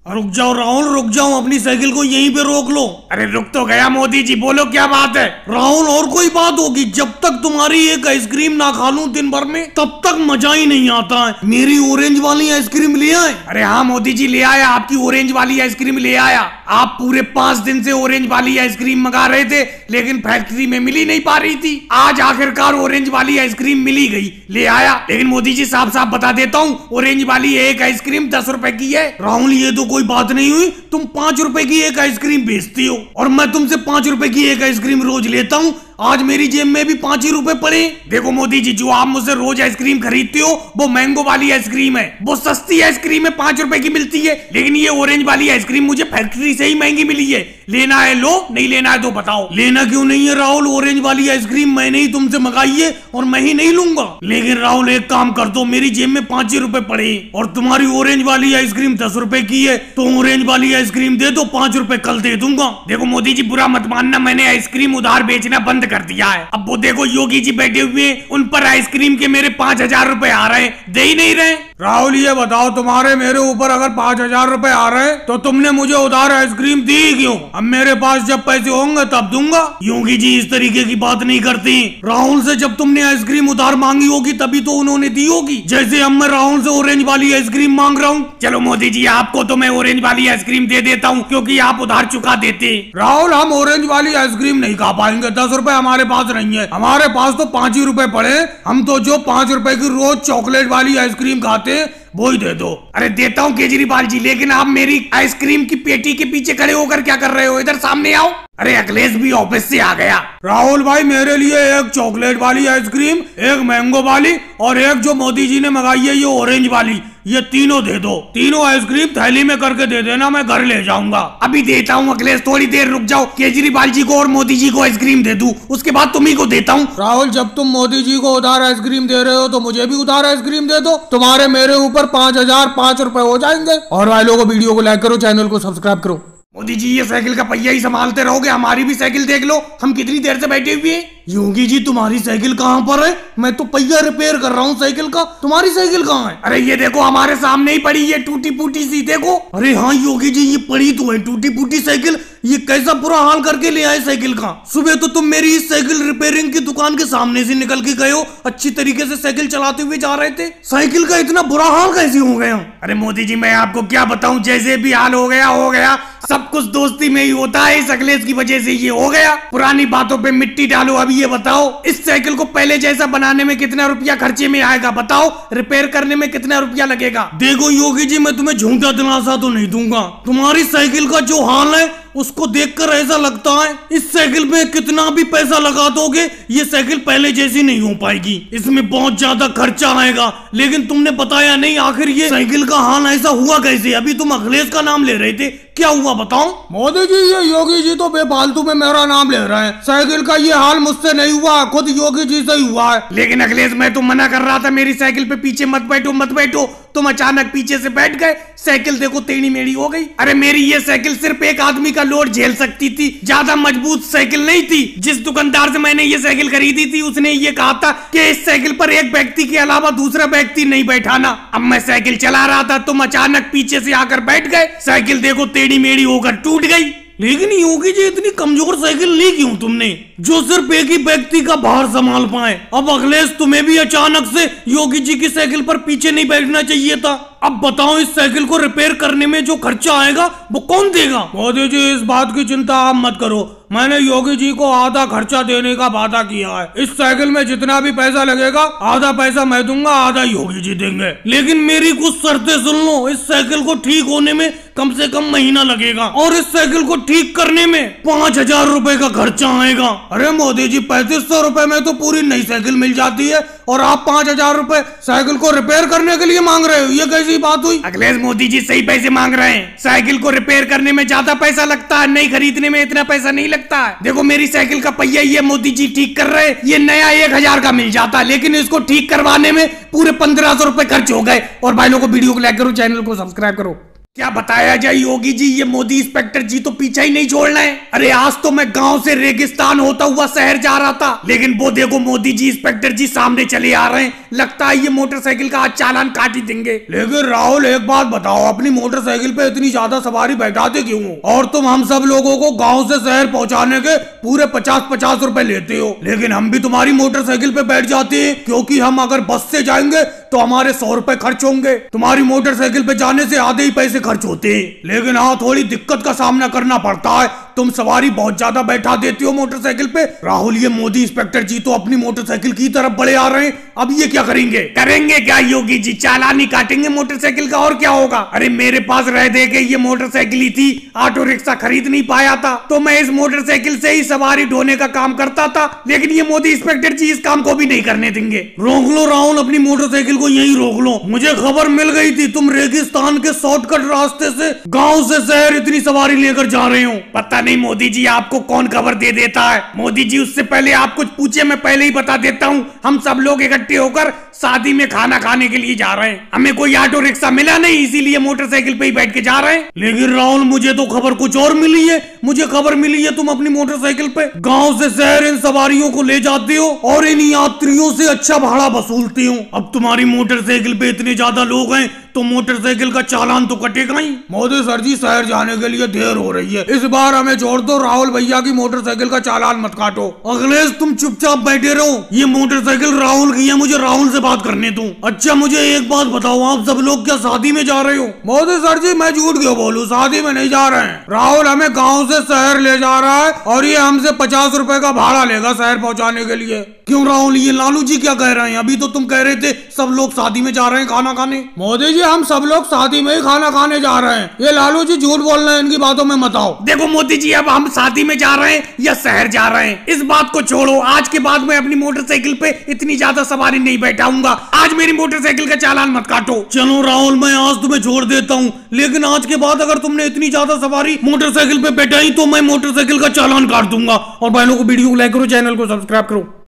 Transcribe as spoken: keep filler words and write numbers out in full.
रुक जाओ राहुल, रुक जाओ, अपनी साइकिल को यहीं पे रोक लो। अरे रुक तो गया मोदी जी, बोलो क्या बात है। राहुल और कोई बात होगी, जब तक तुम्हारी एक आइसक्रीम ना खा लूं दिन भर में तब तक मजा ही नहीं आता है। मेरी ऑरेंज वाली आइसक्रीम ले आए। अरे हाँ मोदी जी ले आया, आपकी ऑरेंज वाली आइसक्रीम ले आया। आप पूरे पांच दिन से ऑरेंज वाली आइसक्रीम मंगा रहे थे लेकिन फैक्ट्री में मिली नहीं पा रही थी। आज आखिरकार ऑरेंज वाली आइसक्रीम मिली गई, ले आया। लेकिन मोदी जी साफ साफ बता देता हूँ, ऑरेंज वाली एक आइसक्रीम दस रुपए की है। राहुल ये तो कोई बात नहीं हुई, तुम पांच रुपए की एक आइसक्रीम बेचती हो और मैं तुमसे पांच रुपए की एक आइसक्रीम रोज लेता हूँ। आज मेरी जेब में भी पांच ही रुपए पड़े। देखो मोदी जी, जो आप मुझसे रोज आइसक्रीम खरीदते हो वो मैंगो वाली आइसक्रीम है, वो सस्ती आइसक्रीम है, पांच रुपए की मिलती है। लेकिन ये ऑरेंज वाली आइसक्रीम मुझे फैक्ट्री से ही महंगी मिली है। लेना है लो, नहीं लेना है तो बताओ। लेना क्यों नहीं है राहुल, ऑरेंज वाली आइसक्रीम मैंने ही तुमसे मंगाई है और मैं ही नहीं लूंगा। लेकिन राहुल एक काम कर दो, मेरी जेब में पांच ही रुपए पड़े और तुम्हारी ऑरेंज वाली आइसक्रीम दस रुपए की है, तो ऑरेंज वाली आइसक्रीम दे दो, पांच रुपए कल दे दूंगा। देखो मोदी जी बुरा मत मानना, मैंने आइसक्रीम उधार बेचना बंद कर दिया है। अब वो देखो योगी जी बैठे हुए, उन पर आइसक्रीम के मेरे पांच हजार रुपए आ रहे हैं, दे ही नहीं रहे। राहुल ये बताओ, तुम्हारे मेरे ऊपर अगर पांच हजार रुपए आ रहे तो तुमने मुझे उधार आइसक्रीम दी क्यों? अब मेरे पास जब पैसे होंगे तब दूंगा। योगी जी इस तरीके की बात नहीं करती। राहुल से जब तुमने आइसक्रीम उधार मांगी होगी तभी तो उन्होंने दी होगी, जैसे अब मैं राहुल से ऑरेंज वाली आइसक्रीम मांग रहा हूँ। चलो मोदी जी, आपको तो मैं ऑरेंज वाली आइसक्रीम दे देता हूँ क्योंकि आप उधार चुका देते। राहुल हम ऑरेंज वाली आइसक्रीम नहीं खा पाएंगे, दस रुपए हमारे पास नहीं है, हमारे पास तो पांच ही रुपए पड़े। हम तो जो पांच रुपए की रोज चॉकलेट वाली आइसक्रीम खाते वो ही दे दो। अरे देता हूँ केजरीवाल जी, लेकिन आप मेरी आइसक्रीम की पेटी के पीछे खड़े होकर क्या कर रहे हो? इधर सामने आओ। अरे अखिलेश भी ऑफिस से आ गया। राहुल भाई मेरे लिए एक चॉकलेट वाली आइसक्रीम, एक मैंगो वाली और एक जो मोदी जी ने मंगाई है ये ऑरेंज वाली, ये तीनों दे दो। तीनों आइसक्रीम थैली में करके दे देना, मैं घर ले जाऊंगा। अभी देता हूँ अखिलेश, थोड़ी देर रुक जाओ। केजरीवाल जी को और मोदी जी को आइसक्रीम दे दूं, उसके बाद तुम्ही को देता हूँ। राहुल जब तुम मोदी जी को उधार आइसक्रीम दे रहे हो तो मुझे भी उधार आइसक्रीम दे दो, तुम्हारे मेरे ऊपर पांच हजार पांच रुपए हो जाएंगे। और भाई लोगों वीडियो को लाइक करो, चैनल को सब्सक्राइब करो। मोदी जी ये साइकिल का पहिया ही संभालते रहोगे, हमारी भी साइकिल देख लो, हम कितनी देर से बैठे हुए हैं। योगी जी तुम्हारी साइकिल कहाँ पर है? मैं तो पहिया रिपेयर कर रहा हूँ साइकिल का, तुम्हारी साइकिल कहाँ है? अरे ये देखो हमारे सामने ही पड़ी, ये टूटी फूटी सी देखो। अरे हाँ योगी जी ये पड़ी तो है टूटी फूटी साइकिल, ये कैसा बुरा हाल करके ले आए साइकिल का। सुबह तो तुम मेरी इस साइकिल रिपेयरिंग की दुकान के सामने से निकल के गए हो, अच्छी तरीके से साइकिल चलाते हुए जा रहे थे, साइकिल का इतना बुरा हाल कैसे हो गया? अरे मोदी जी मैं आपको क्या बताऊं, जैसे भी हाल हो गया हो गया, सब कुछ दोस्ती में ही होता है। इस अखिलेश की वजह से ये हो गया। पुरानी बातों पे मिट्टी डालो। अभी ये बताओ इस साइकिल को पहले जैसा बनाने में कितना रुपया खर्चे में आएगा? बताओ रिपेयर करने में कितना रुपया लगेगा? देखो योगी जी मैं तुम्हें झूठा दिलासा तो नहीं दूंगा, तुम्हारी साइकिल का जो हाल है उसको देखकर ऐसा लगता है इस साइकिल में कितना भी पैसा लगा दोगे ये साइकिल पहले जैसी नहीं हो पाएगी, इसमें बहुत ज्यादा खर्चा आएगा। लेकिन तुमने बताया नहीं आखिर ये साइकिल का हाल ऐसा हुआ कैसे? अभी तुम अखिलेश का नाम ले रहे थे, क्या हुआ बताओ? मोदी जी ये योगी जी तो बेफालतू में मेरा नाम ले रहे हैं, साइकिल का ये हाल मुझसे नहीं हुआ, खुद योगी जी से ही हुआ है। लेकिन अखिलेश मैं तो मना कर रहा था मेरी साइकिल पे पीछे मत बैठो मत बैठो, तुम अचानक पीछे से बैठ गए, साइकिल देखो टेढ़ी मेढ़ी हो गई। अरे मेरी ये साइकिल सिर्फ एक आदमी का लोड झेल सकती थी, ज्यादा मजबूत साइकिल नहीं थी। जिस दुकानदार से मैंने ये साइकिल खरीदी थी उसने ये कहा था कि इस साइकिल पर एक व्यक्ति के अलावा दूसरा व्यक्ति नहीं बैठाना। अब मैं साइकिल चला रहा था, तुम अचानक पीछे से आकर बैठ गए, साइकिल देखो टेढ़ी मेढ़ी होकर टूट गई। लेकिन योगी जी इतनी कमजोर साइकिल ली क्यों तुमने जो सिर्फ एक ही व्यक्ति का भार संभाल पाए? अब अखिलेश तुम्हें भी अचानक से योगी जी की साइकिल पर पीछे नहीं बैठना चाहिए था। अब बताओ इस साइकिल को रिपेयर करने में जो खर्चा आएगा वो कौन देगा? मोदी जी इस बात की चिंता आप मत करो, मैंने योगी जी को आधा खर्चा देने का वादा किया है। इस साइकिल में जितना भी पैसा लगेगा आधा पैसा मैं दूंगा, आधा योगी जी देंगे। लेकिन मेरी कुछ शर्तें सुन लो, इस साइकिल को ठीक होने में कम से कम महीना लगेगा और इस साइकिल को ठीक करने में पाँच हजार रूपए का खर्चा आएगा। अरे मोदी जी पैंतीस सौ रूपए में तो पूरी नई साइकिल मिल जाती है और आप पाँच हजार रूपए साइकिल को रिपेयर करने के लिए मांग रहे हो, ये कैसी बात हुई? अखिलेश मोदी जी सही पैसे मांग रहे हैं, साइकिल को रिपेयर करने में ज्यादा पैसा लगता है, नई खरीदने में इतना पैसा नहीं लगता है। देखो मेरी साइकिल का पहिया ये मोदी जी ठीक कर रहे हैं, ये नया एक हजार का मिल जाता है, लेकिन इसको ठीक करवाने में पूरे पंद्रह सौ रूपये खर्च हो गए। और भाई लोगों को वीडियो को लाइक करो, चैनल को सब्सक्राइब करो। क्या बताया जाए योगी जी, ये मोदी इंस्पेक्टर जी तो पीछा ही नहीं छोड़ना है। अरे आज तो मैं गांव से रेगिस्तान होता हुआ शहर जा रहा था, लेकिन वो देखो मोदी जी इंस्पेक्टर जी सामने चले आ रहे हैं। लगता है ये मोटरसाइकिल का आज चालान काट ही देंगे। लेकिन राहुल एक बात बताओ, अपनी मोटरसाइकिल पे इतनी ज्यादा सवारी बैठाते क्यों हो? और तुम हम सब लोगों को गाँव से शहर पहुँचाने के पूरे पचास पचास रुपए लेते हो, लेकिन हम भी तुम्हारी मोटरसाइकिल पे बैठ जाते हैं, क्योंकि हम अगर बस से जाएंगे तो हमारे सौ रुपए खर्च होंगे। तुम्हारी मोटरसाइकिल पे जाने से आधे ही पैसे खर्च होते हैं। लेकिन हाँ, थोड़ी दिक्कत का सामना करना पड़ता है, तुम सवारी बहुत ज्यादा बैठा देते हो मोटरसाइकिल पे। राहुल, ये मोदी इंस्पेक्टर जी तो अपनी मोटरसाइकिल की तरफ बढ़े आ रहे हैं, अब ये क्या करेंगे? करेंगे क्या योगी जी, चालान ही काटेंगे मोटरसाइकिल का, और क्या होगा। अरे मेरे पास रह दे के ये मोटरसाइकिल ही थी, ऑटो रिक्शा खरीद नहीं पाया था, तो मैं इस मोटरसाइकिल से ही सवारी ढोने का काम करता था। लेकिन ये मोदी इंस्पेक्टर जी इस काम को भी नहीं करने देंगे। रोक लो राहुल, अपनी मोटरसाइकिल को यहीं रोक लो। मुझे खबर मिल गई थी तुम रेगिस्तान के शॉर्टकट रास्ते से गांव से शहर इतनी सवारी लेकर जा रहे हो। पता नहीं मोदी जी आपको कौन खबर दे देता है। मोदी जी उससे पहले आप कुछ पूछे, मैं पहले ही बता देता हूँ। हम सब लोग इकट्ठे होकर शादी में खाना खाने के लिए जा रहे हैं, हमें कोई ऑटो रिक्शा मिला नहीं, इसीलिए मोटरसाइकिल पे ही बैठ के जा रहे हैं। लेकिन राहुल, मुझे तो खबर कुछ और मिली है। मुझे खबर मिली है तुम अपनी मोटरसाइकिल पे गांव से शहर इन सवारियों को ले जाते हो और इन यात्रियों से अच्छा भाड़ा वसूलते हो। अब तुम्हारी मोटरसाइकिल पे इतने ज्यादा लोग हैं तो मोटरसाइकिल का चालान तो कटेगा ही। मोदी सर जी, शहर जाने के लिए देर हो रही है, इस बार हमें छोड़ दो। राहुल भैया की मोटरसाइकिल का चालान मत काटो। अखिलेश, तुम चुपचाप बैठे रहो, ये मोटरसाइकिल राहुल की है, मुझे राहुल से बात करने दो। अच्छा मुझे एक बात बताओ, आप सब लोग क्या शादी में जा रहे हो? मोदी सर जी, मैं झूठ क्यों बोलूं, शादी में नहीं जा रहे हैं। राहुल हमें गाँव से शहर ले जा रहा है और ये हमसे पचास रुपए का भाड़ा लेगा शहर पहुँचाने के लिए। क्यों राहुल, ये लालू जी क्या कह रहे हैं? अभी तो तुम कह रहे थे सब लोग शादी में जा रहे हैं खाना खाने। मोदी जी, हम सब लोग शादी में ही खाना खाने जा रहे हैं, ये लालू जी झूठ बोल रहे हैं, इनकी बातों में मत आओ। देखो मोदी जी, अब हम शादी में जा रहे हैं या शहर जा रहे हैं, इस बात को छोड़ो। आज के बाद मैं अपनी मोटरसाइकिल पे इतनी ज्यादा सवारी नहीं बैठाऊंगा। आज मेरी मोटरसाइकिल का चालान मत काटो। चलो राहुल, मैं आज तुम्हें छोड़ देता हूँ, लेकिन आज के बाद अगर तुमने इतनी ज्यादा सवारी मोटरसाइकिल पे बैठाई तो मैं मोटरसाइकिल का चालान काट दूंगा। और भाई लोगों को वीडियो को लाइक करो, चैनल को सब्सक्राइब करो।